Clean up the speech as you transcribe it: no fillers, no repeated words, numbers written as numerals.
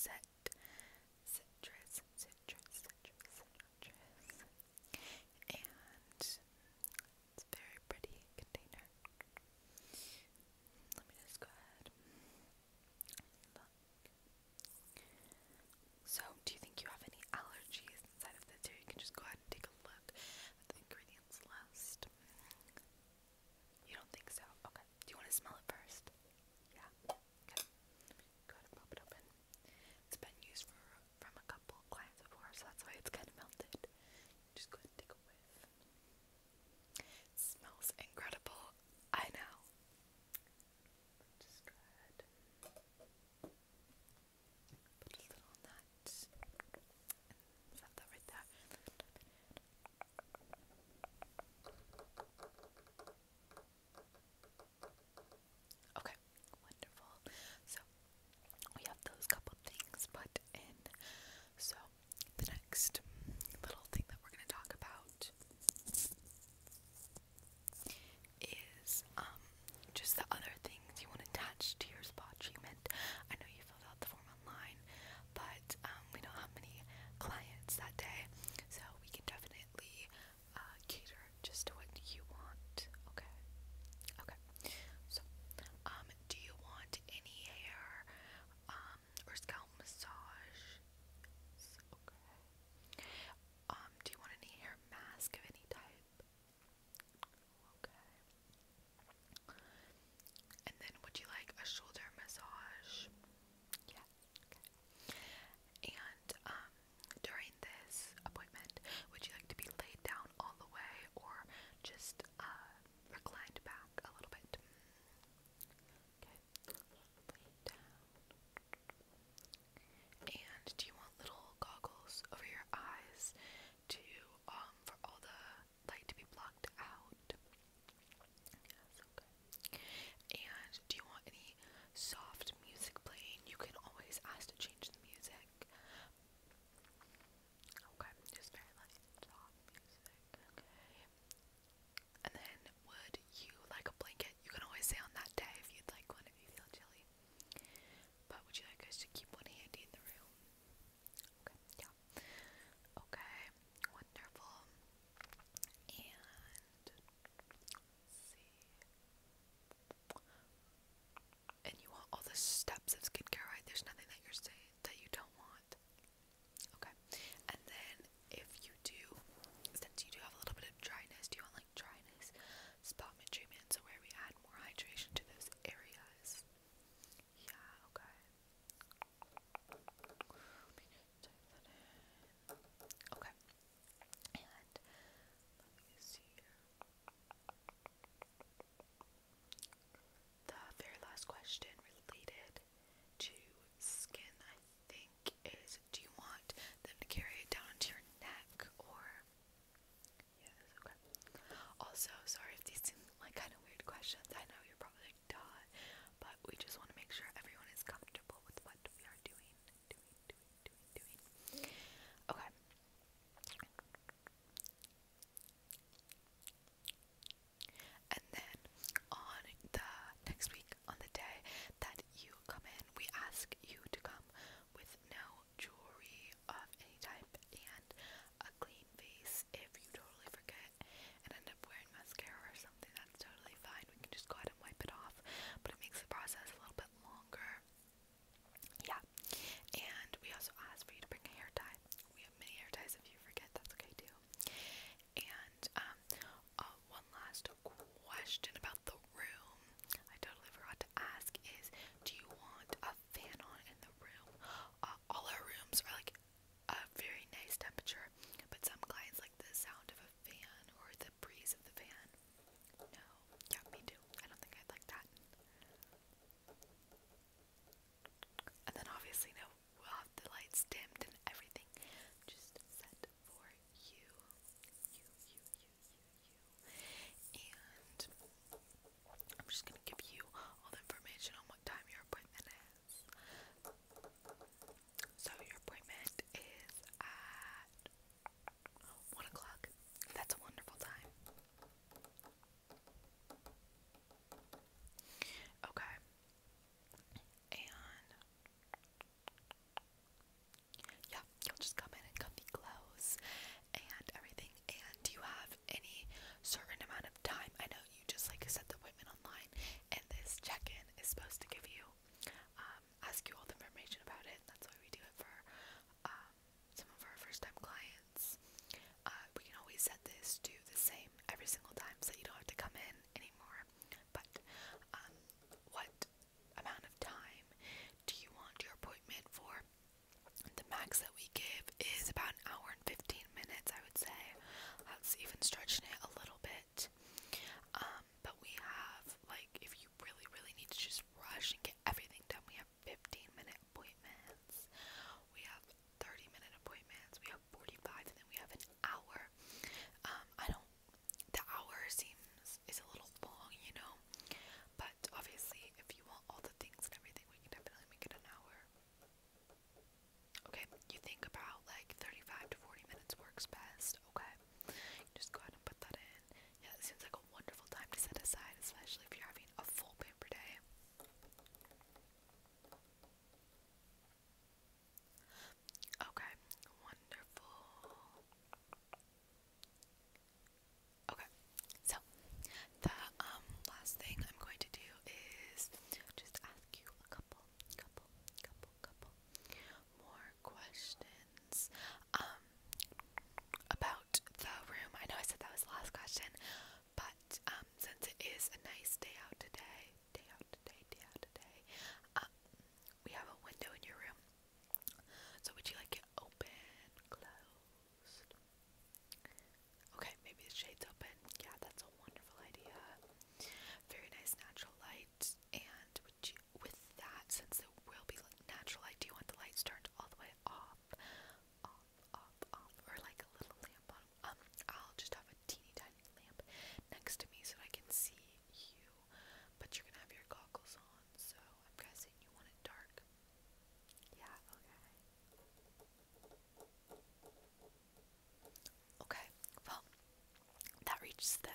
citrus, and it's a very pretty container. Let me just go ahead and look. So, do you think you have any allergies inside of this? Here, you can just go ahead and take a look at the ingredients list. You don't think so? Okay. Do you want to smell it first? Yeah. Okay. Go ahead and pop it open. It's been You'll just come in comfy clothes and everything. And do you have any certain amount of time? I know you just like set the appointment online, and this check-in is supposed to give you, ask you all the information about it. That's why we do it for some of our first-time clients. We can always set this to the same every single time, so you don't have to come in anymore. But what amount of time do you want your appointment for? The max that we give is about an hour and 15 minutes, I would say. That's even stretching it a little bit. But we have, like, if you really, really need to just rush and get everything done, we have 15-minute appointments. We have 30-minute appointments. We have 45, and then we have an hour. The hour is a little long, you know. But obviously, if you want all the things and everything, we can definitely make it an hour. Okay, you think about like 35 to 40 minutes works best. Okay, just go ahead and put that in. Yeah, it seems like a wonderful time to set aside, especially if you're having a full paper day. Okay, wonderful. Okay, so the last thing I'm going to do is just ask you a couple more questions about the room. I know I said that was the last question, but since it is a nice day out today, we have a window in your room. So would you like it open, closed? Okay, maybe the shade's open. Yeah, that's a wonderful idea. Very nice natural light. And with that, since there will be natural light, do you want the lights turned all the way off, or like a little lamp on? I'll just have a teeny tiny lamp next to me so I can see you. But you're gonna have your goggles on, so I'm guessing you want it dark. Yeah, okay. Okay, well, that reaches the